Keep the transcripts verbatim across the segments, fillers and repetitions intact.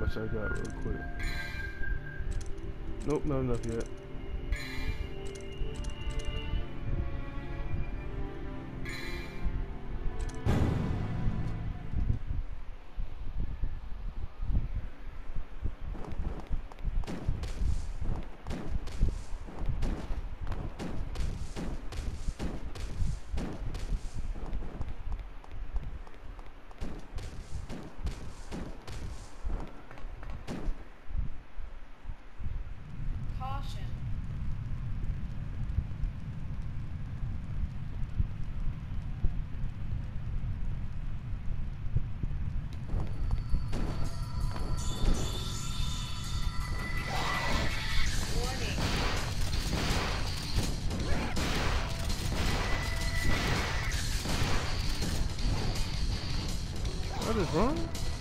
I'll check out real quick. Nope, not enough yet. What is wrong?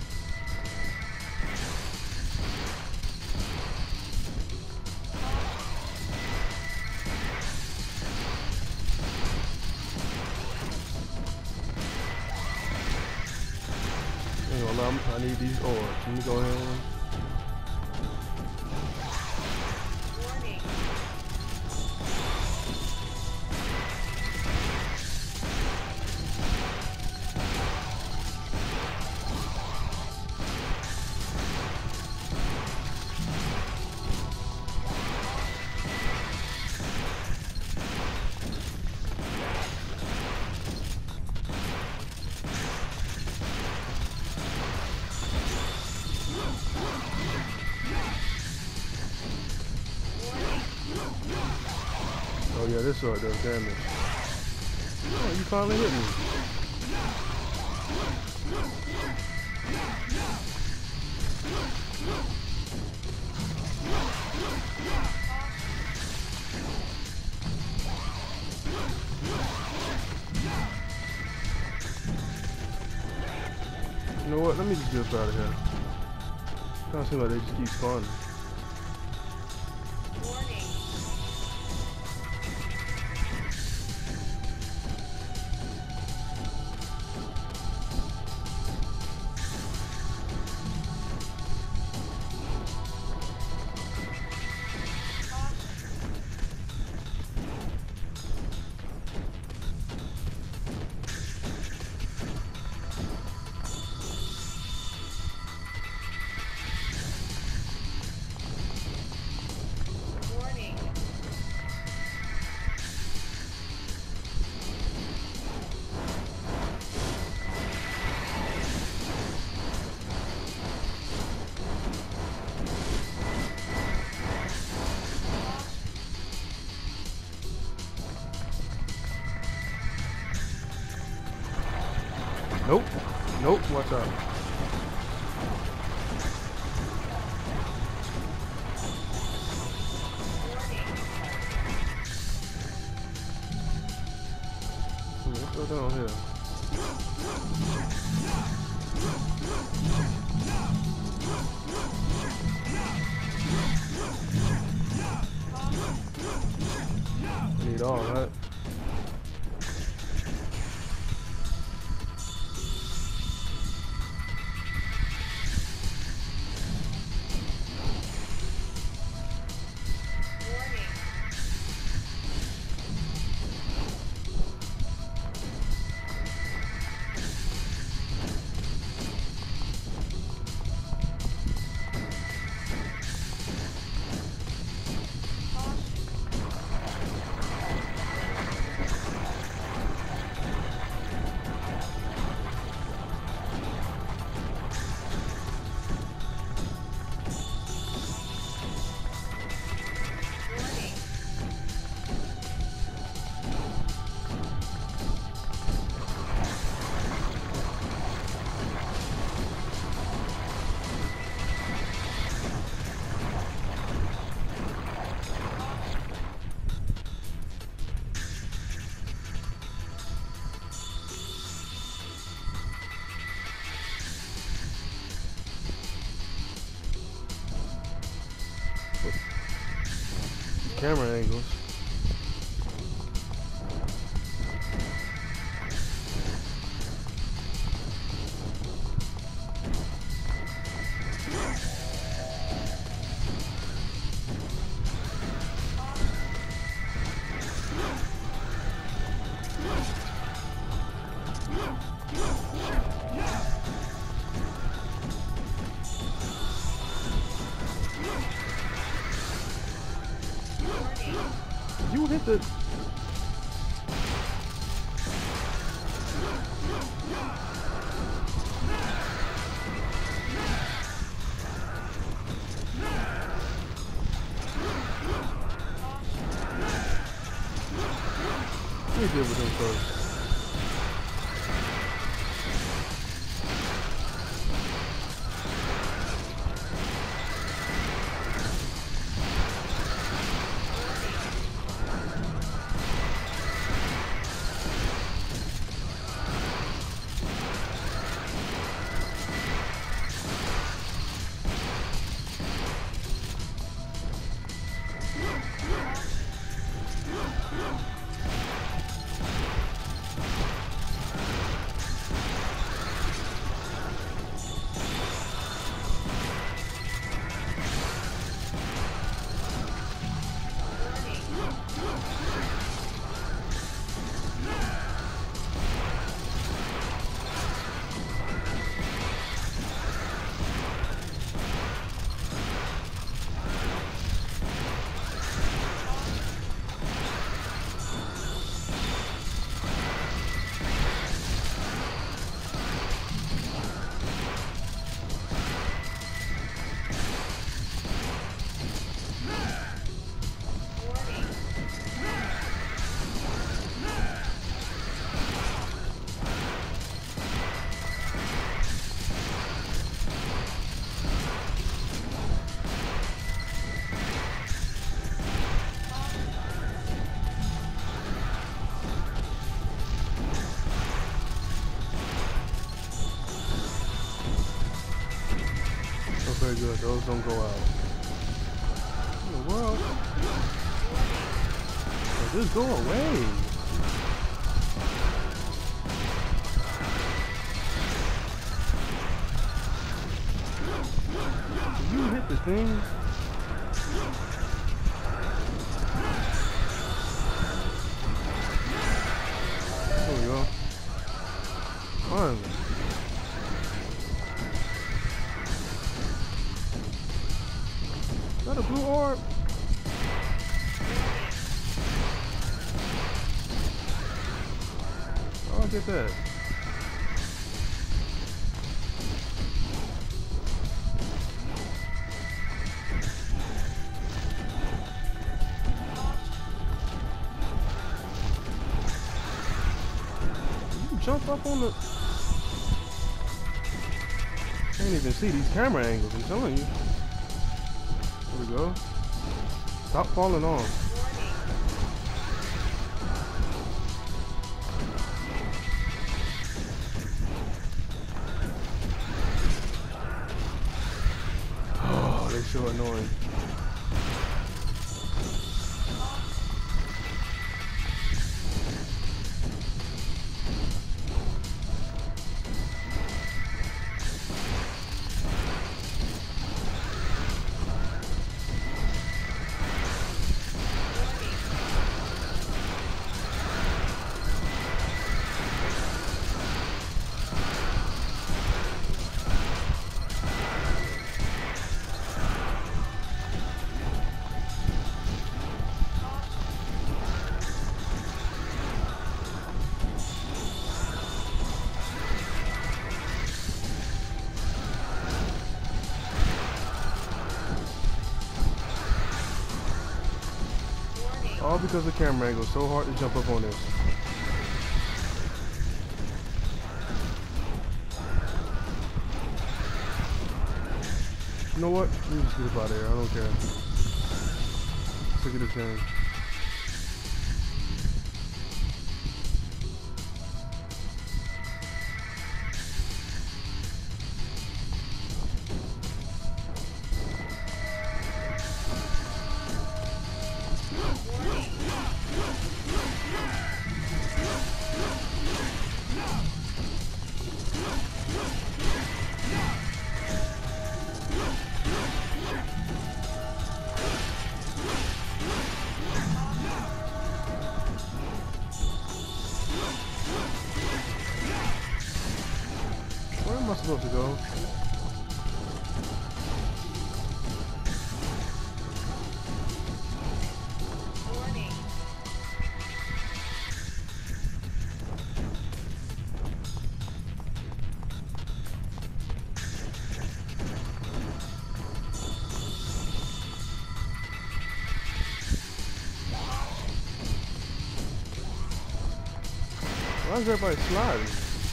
Ain't gonna lie, I'm- I need these orbs. Let me go ahead and oh yeah, this sword does damage. Oh, you finally hit me. You know what? Let me just get up out of here. Kinda seem like they just keep spawning. Nope. Nope. Watch out. Hmm, what's going on here? I need all, right? Camera angles. get the... Let me deal with him first. Very good. Those don't go out. In the world? Oh, just go away. Did you hit the thing? There we go. Finally. Is that a blue orb? Oh, I'll get that. You jump up on the... Can't even see these camera angles, I'm telling you. There we go. Stop falling off. Oh, they're so annoying. All because the camera angle is so hard to jump up on this. You know what? Let me just get up out of here. I don't care. Sick of this game. Where am I supposed to go? Why is everybody sliding?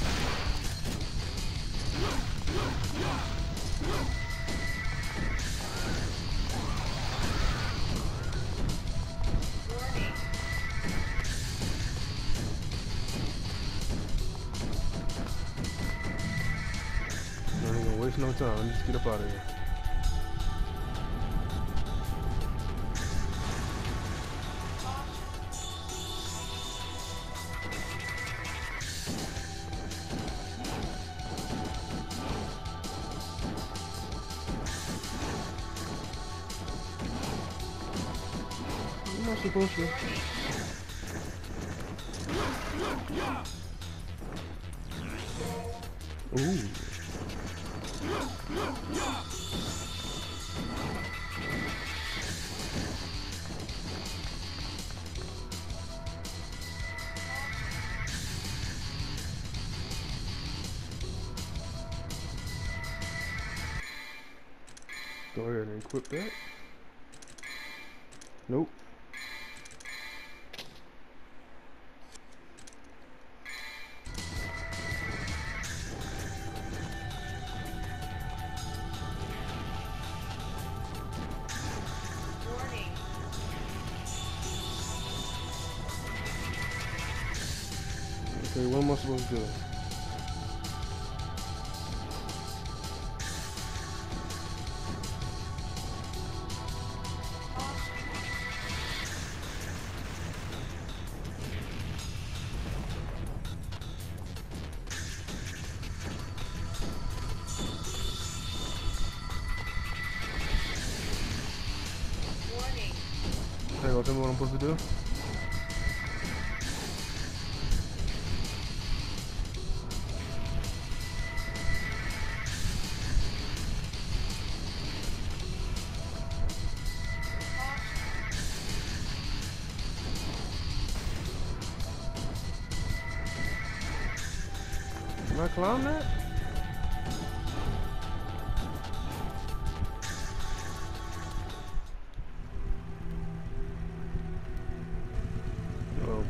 I ain't gonna waste no time. Just get up out of here. I'm not supposed to. Ooh. Go ahead and equip that. Nope. Okay, what am I supposed to do? Hey, well, tell me what I'm supposed to do? Can I climb that? Oh.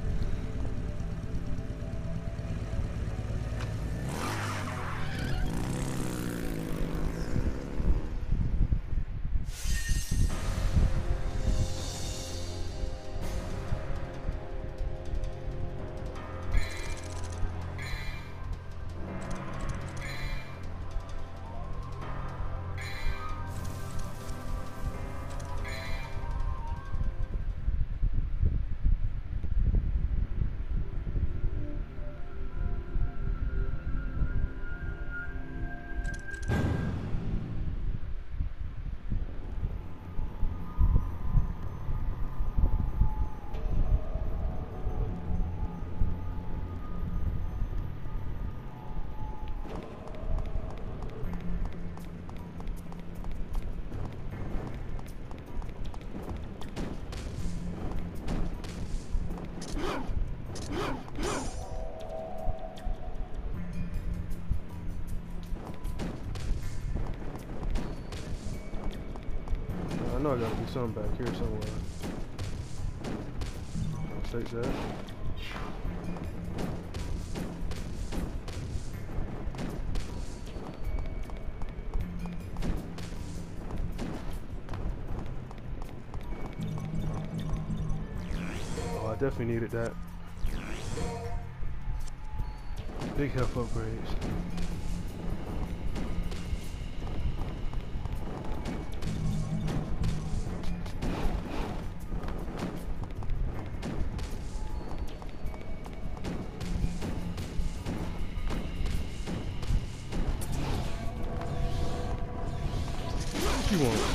I know I gotta be something back here somewhere. I'll take that. Oh, I definitely needed that. Big health upgrades. What you want?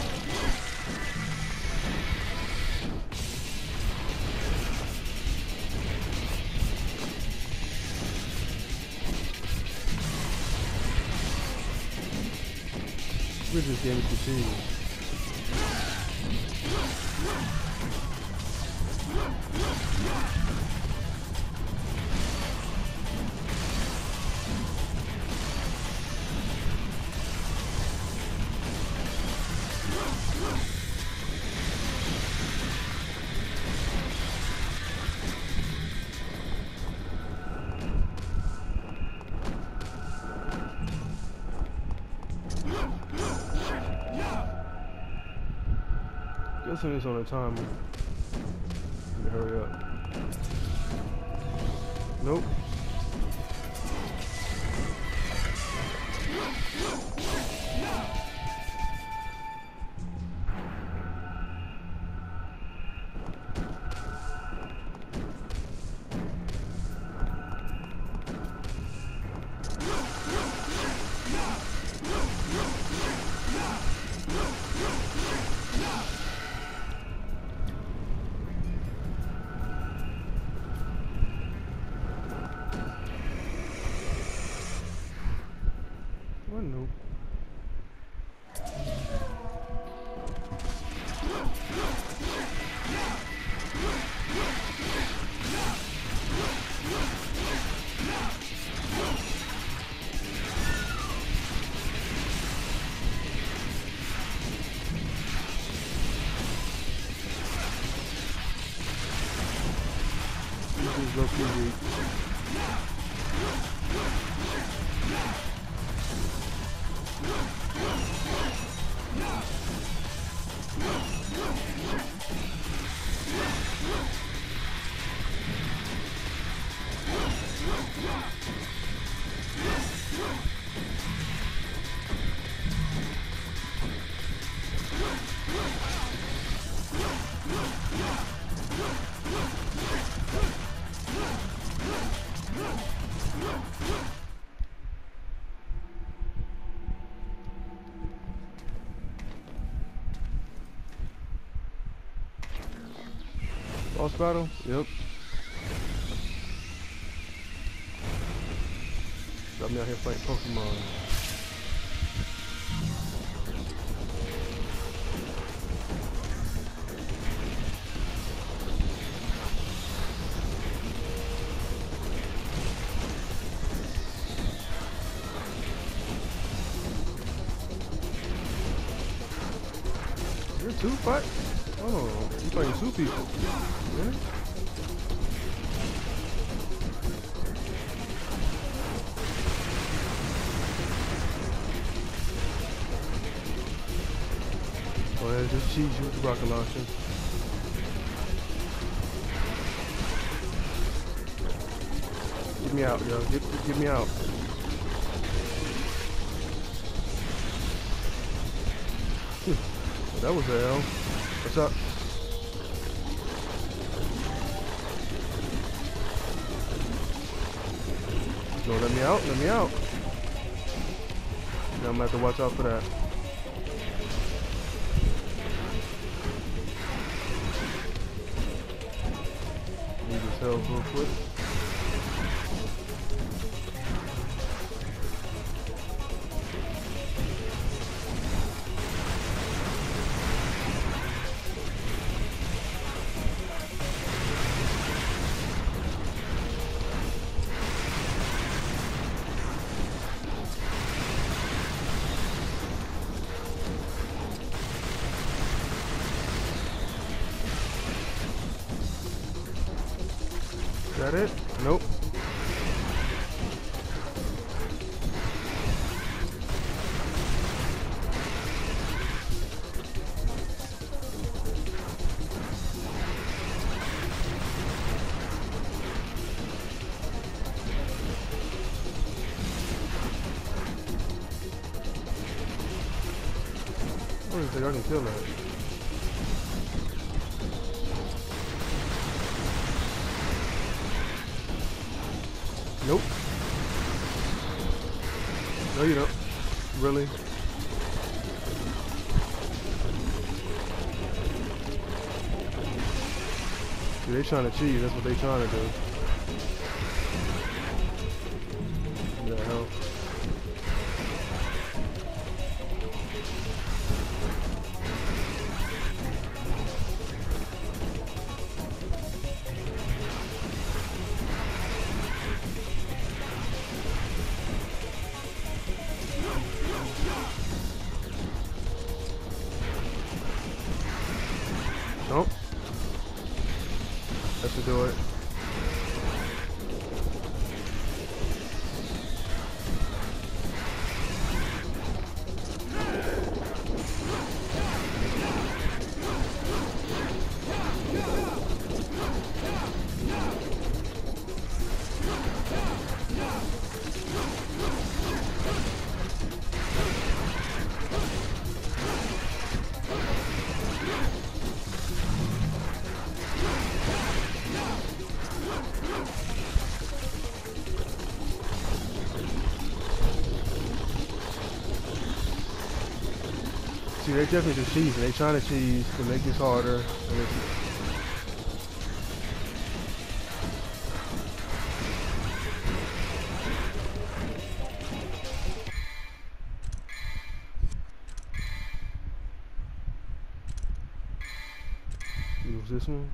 We just gave me fatigue. Listen to this on a timer. Hurry up. Nope. What nope. This is low-key weak. Boss battle? Yep. Got me out here fighting Pokemon. You're two fight? Oh, you fighting two people. Yeah. Go ahead, just cheese you with the rocket launcher. Get me out, yo. Get, get me out. Well, that was a L. What's up? No, let me out, let me out. Now I'm gonna have to watch out for that. Need this health real quick. Is that it? Nope. I don't even think I can kill that. Nope. No, you don't. Really? See, they trying to cheat. That's what they trying to do. What the hell? Nope. That should do it. Yeah, they definitely just cheesing. They trying to cheese to make this harder. And it's, use this one.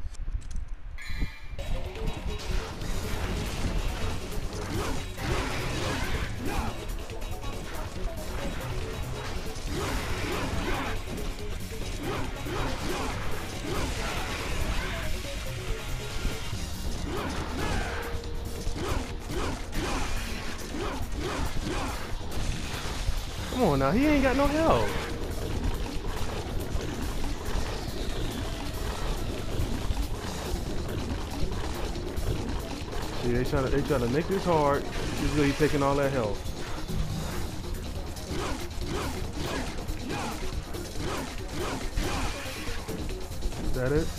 Come on now, he ain't got no help. See, they trying to they trying to make this hard. He's really taking all that health. Is that it?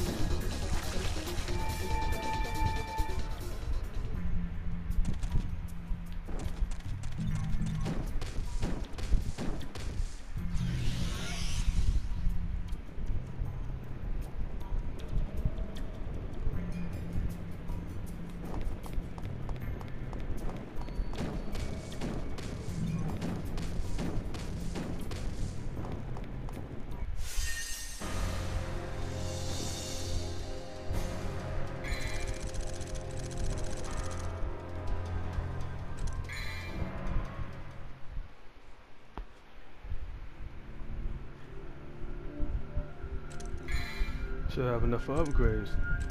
Should have enough for upgrades.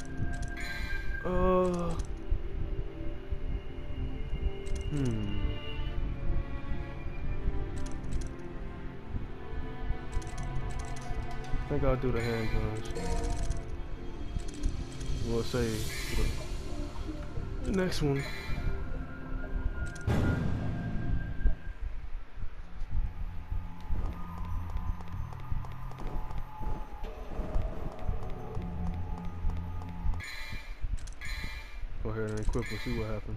Uh. Hmm. I think I'll do the handguns. We'll save the next one. Go ahead and equip and see what happens.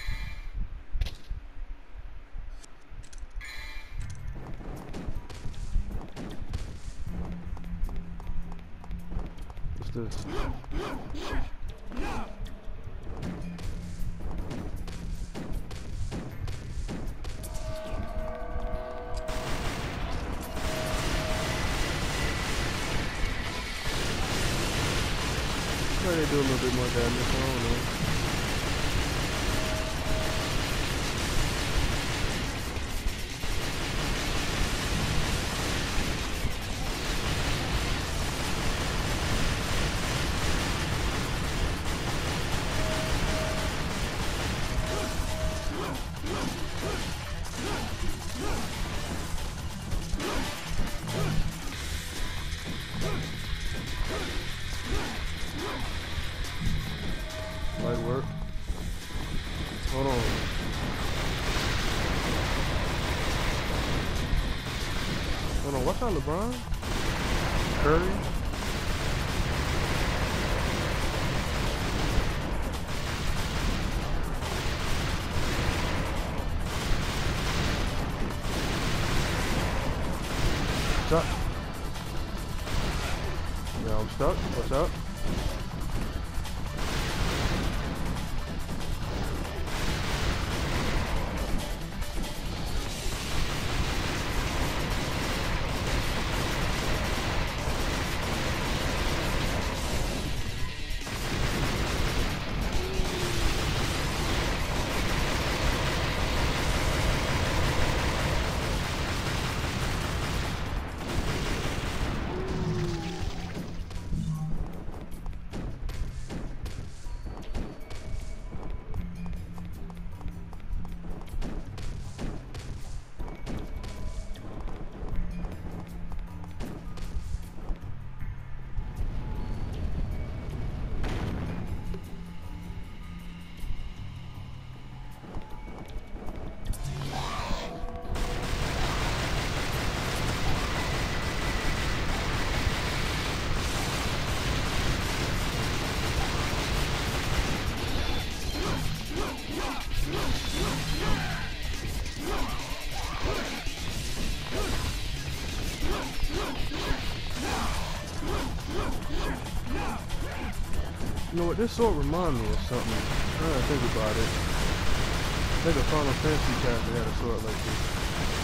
What's this? Maybe they do a little bit more damage, I don't know. Might work. Hold on. Hold on, what's on LeBron? Curry? What's up? Yeah, I'm stuck. What's up? know, this sword remind me of something. I'm trying to think about it. I think a Final Fantasy character had a sword like this.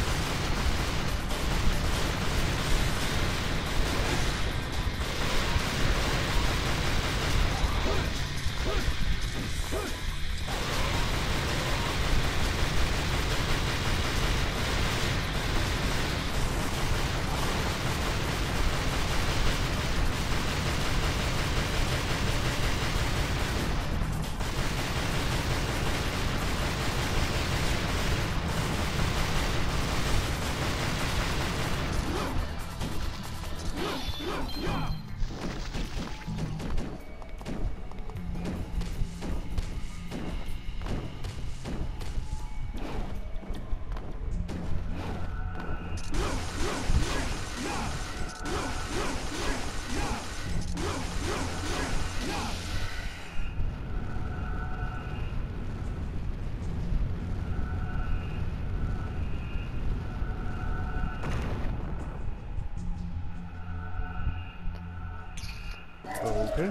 Okay.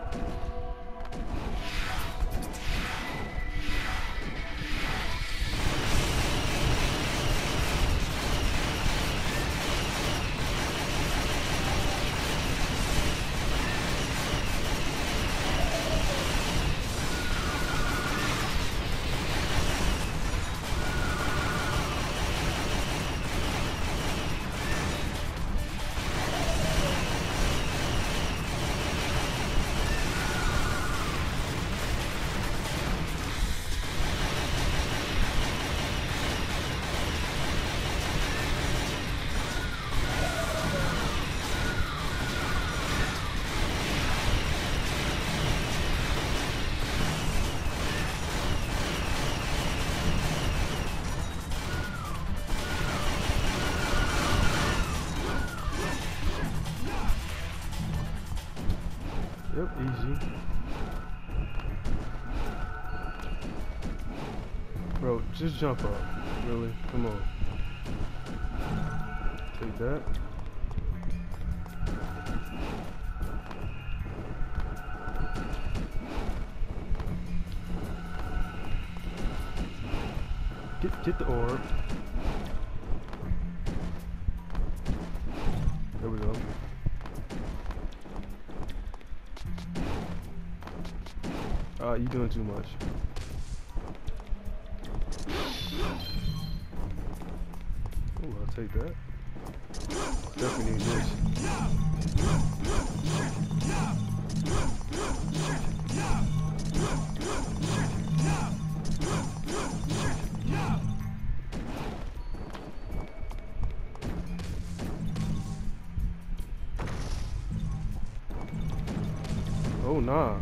Yep, easy. Bro, just jump up. Really? Come on. Take that. Get, get the orb. There we go. Uh, you doing too much. Oh, I'll take that. Definitely need this. Oh, nah.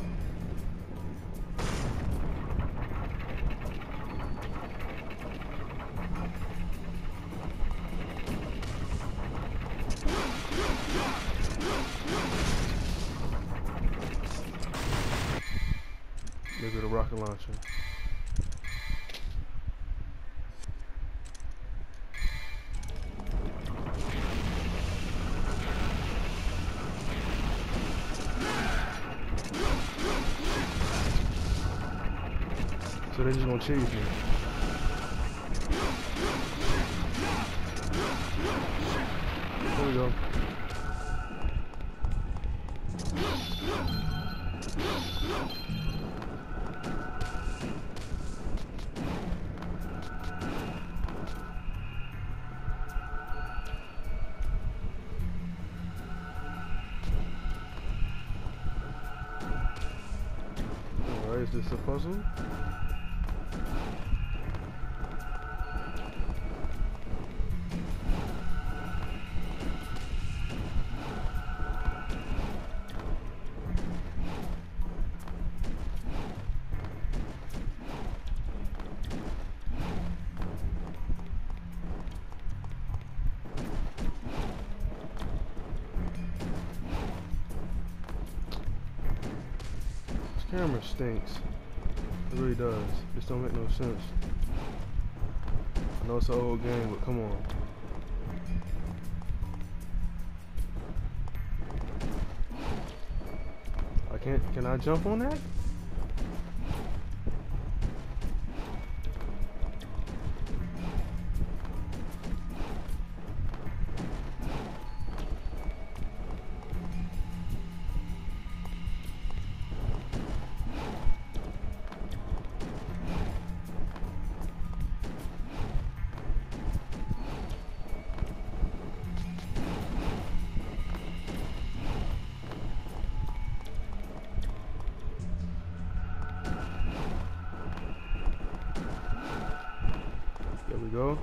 Maybe the rocket launcher. So they're just gonna chase me. There we go. Alright, is this a puzzle? Camera stinks. It really does. This don't make no sense. I know it's an old game, but come on. I can't. Can I jump on that? There we go.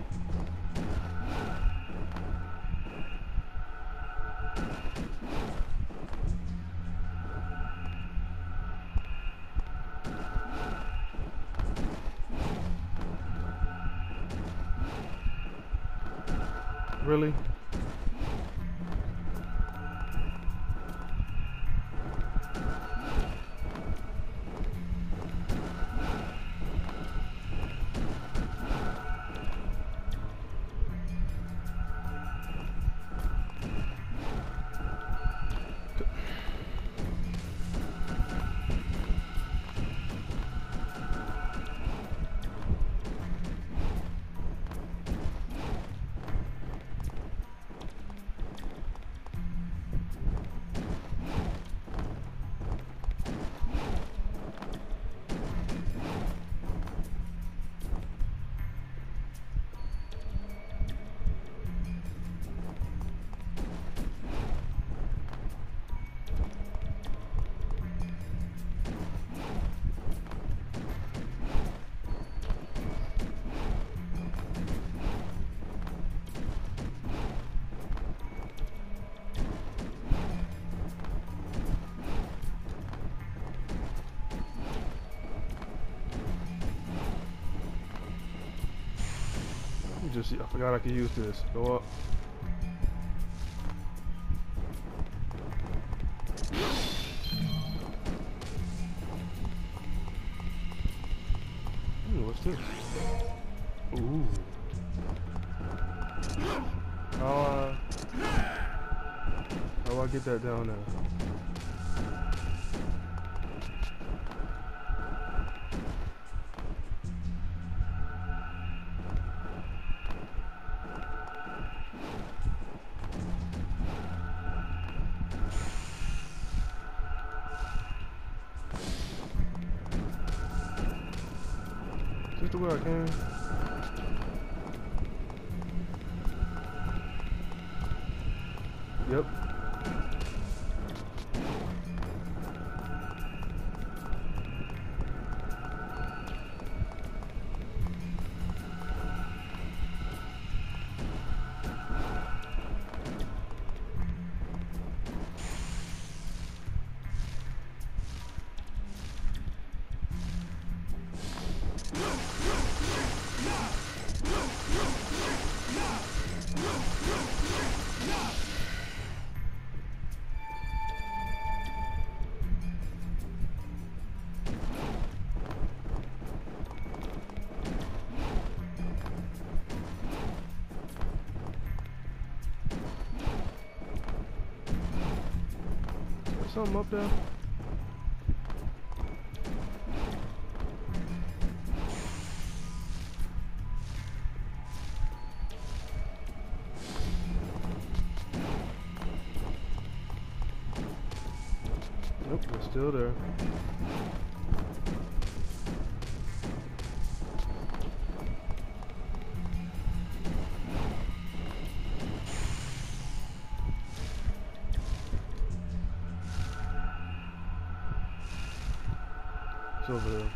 Really? Just, I forgot I could use this. Go up. Ooh, what's this? Ooh. How, uh, how do I get that down there? Is this the way I can? Yep. Something up there? Nope, it's still there. It's over there.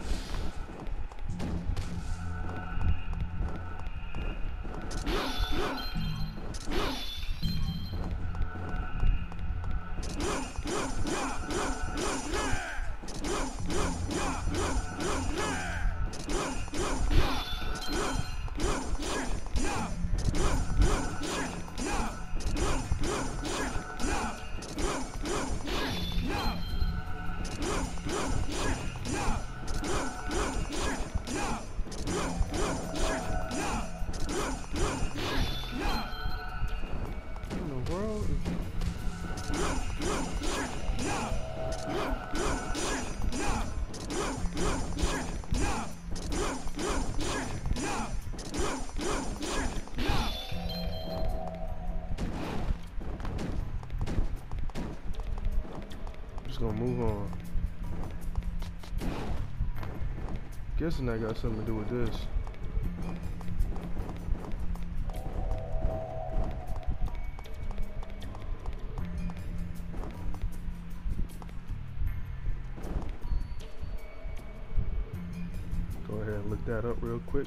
gonna move on. Guessing that got something to do with this. Go ahead and look that up real quick.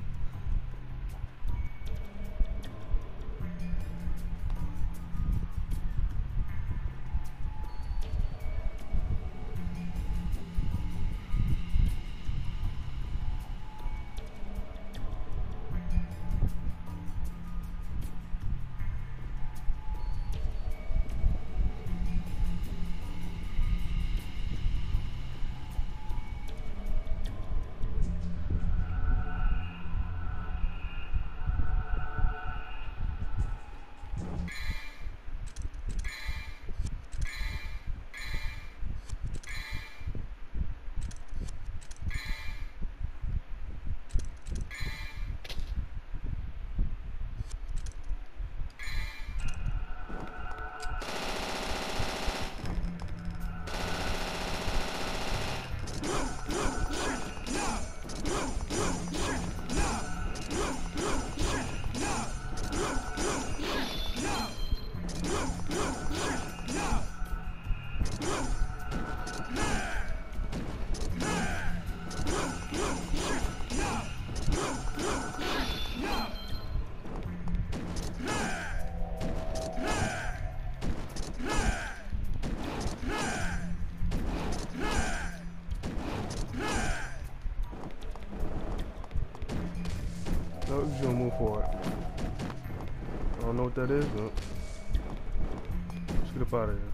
No, just gonna move forward. I don't know what that is, but let's get up out of here.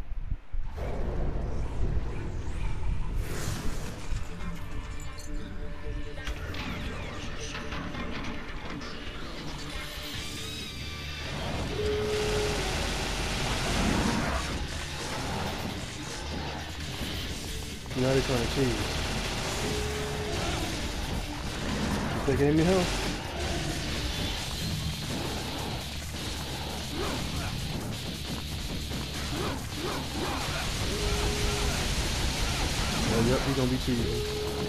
Now they're trying to cheese. You taking any help? Oh, yep, he's gonna be cheating.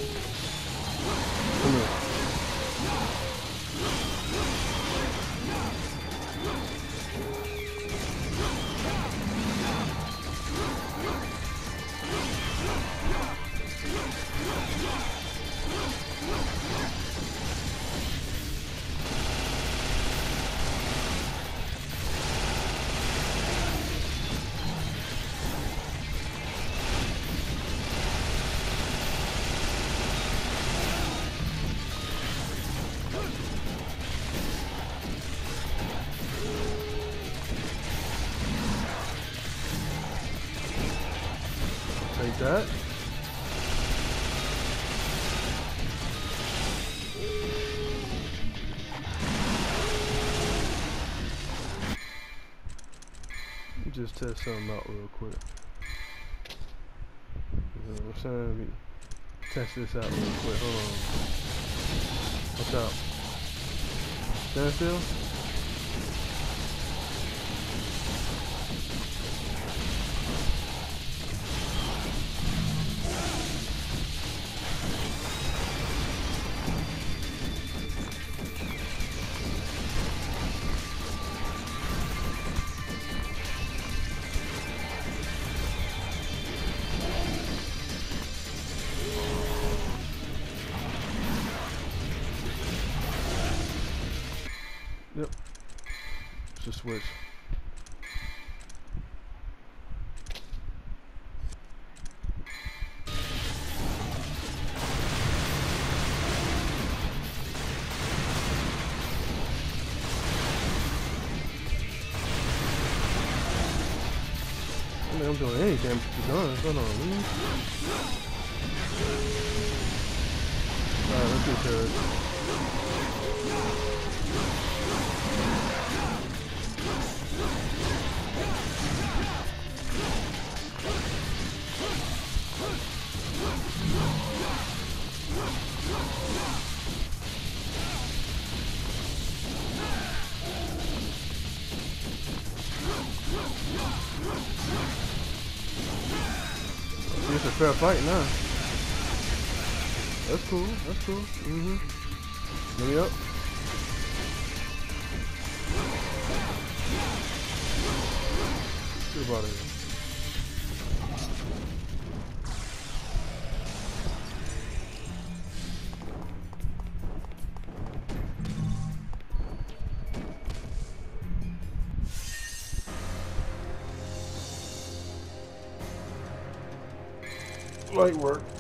Come here. Take that. Just test something out real quick. You know what I'm saying? Let me test this out real quick. Hold on. Watch out. Stand still. Yep. Just switch. I mean, I'm doing any damage to the gun. Hold on, man. Alright, let's get to it. fair fight now. That's cool. That's cool. Mm-hmm. Give me up. Get out of here. Light work.